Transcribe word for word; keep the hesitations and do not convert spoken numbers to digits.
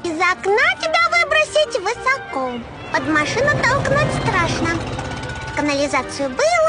Из окна тебя выбросить высоко. Под машину толкнуть страшно. В канализацию было,